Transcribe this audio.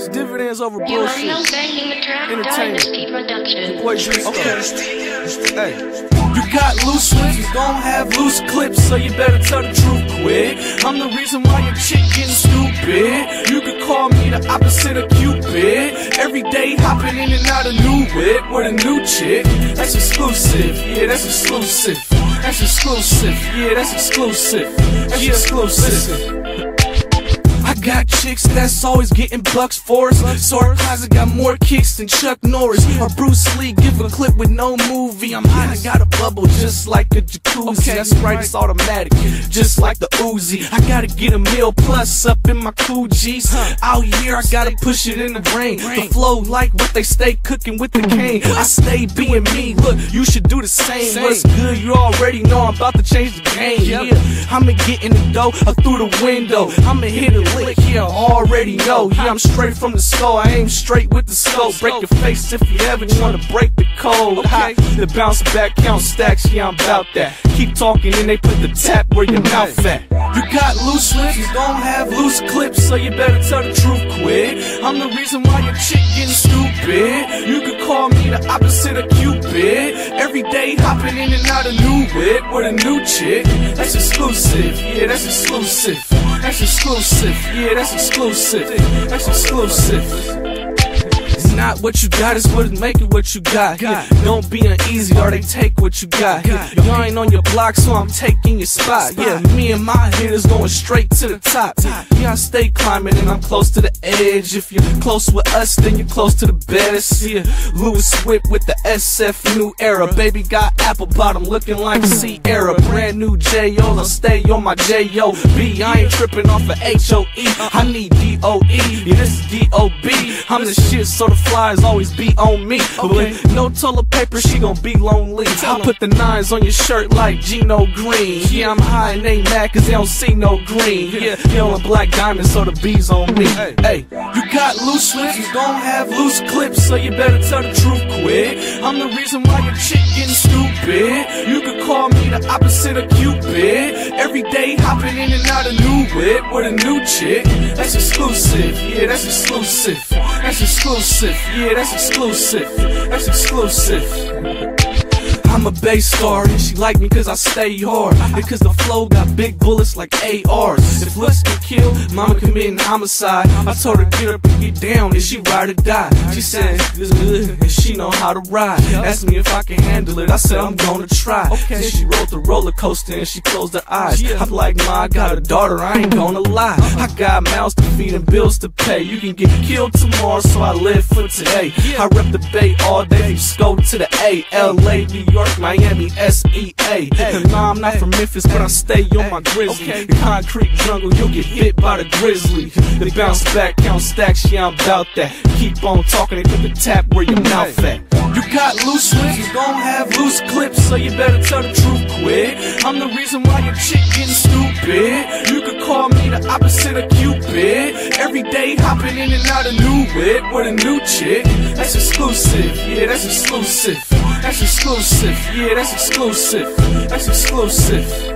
It's dividends over bullshit. Entertainment. Hey. You got loose lips, you don't have loose clips, so you better tell the truth quick. I'm the reason why your chick getting stupid. You could call me the opposite of Cupid. Every day hopping in and out of new whip with a new chick. That's exclusive, yeah, that's exclusive. That's exclusive, yeah, that's exclusive. That's exclusive. I got chicks that's always getting bucks for us. Sarkozy got more kicks than Chuck Norris or Bruce Lee. Give a clip with no movie. I'm hot, I got a bubble just like a jacuzzi. Okay, that's right, it's automatic, just like the Uzi. I gotta get a meal plus up in my cool G's. Out here, I gotta push it in the rain. The flow like what they stay cooking with the cane. I stay being me, look, you should do the same. What's good, you already know I'm about to change the game. Yeah, I'ma get in the dough through the window. I'ma hit a lick, yeah, already know. Yeah, I'm straight from the skull, I aim straight with the scope. Break your face if you ever wanna break the code. The bounce back, count stacks, yeah, I'm about that. Keep talking and they put the tap where your mouth at. You got loose lips, you don't have loose clips, so you better tell the truth quick. I'm the reason why your chick getting stupid. You could call me the opposite of Cupid. Every day hopping in and out of new whip with a new chick. That's exclusive, yeah, that's exclusive. That's exclusive, yeah, that's exclusive. That's exclusive. It's not what you got, it's what make it what you got. Yeah, don't be uneasy or they take what you got. Yeah, y'all ain't on your block, so I'm taking your spot. Yeah, me and my hitters going straight to the top. Yeah, I stay climbing and I'm close to the edge. If you're close with us, then you're close to the best. Yeah, Louis Whip with the SF new era. Baby got apple bottom looking like Sierra. Brand new J.O., I'll stay on my J.O.B. I ain't tripping off of H.O.E. I need D.O.E. Yeah, this is D.O.B. I'm the shit, so the flies always be on me. With no toilet paper, she gon' be lonely. I put the nines on your shirt like Gino Green. Yeah, I'm high and they mad cause they don't see no green. Yeah, yellow and black diamonds, so the bees on me. Hey, you got loose lips, you don't have loose clips, so you better tell the truth quick. I'm the reason why your chick getting stupid. You could call me the opposite of Cupid. Every day hopping in and out of new whip with a new chick. That's exclusive, yeah, that's exclusive. That's exclusive, yeah, that's exclusive. That's exclusive. I'm a bass star and she like me cause I stay hard. Because the flow got big bullets like ARs. If looks can kill, mama committing homicide. I told her get up and get down, is she ride or die? She said it's good and she know how to ride. Asked me if I can handle it, I said I'm gonna try. Then she rode the roller coaster and she closed her eyes. I'm like, ma, I got a daughter, I ain't gonna lie. I got mouths to feed and bills to pay. You can get killed tomorrow, so I live for today. I rep the Bay all day, you go to the A, LA, New York, Miami, SEA. Nah, I'm not from Memphis, but I stay on my grizzly. The concrete jungle, you'll get bit by the grizzly. The bounce back, count stacks, yeah, I'm about that. Keep on talking and put the tap where your mouth at. You got loose lips, you don't have loose clips, so you better tell the truth quick. I'm the reason why your chick getting stupid. You could call me the opposite of Cupid. Every day hopping in and out of new whip with a new chick. That's exclusive, yeah, that's exclusive. That's exclusive, yeah, that's exclusive. That's exclusive.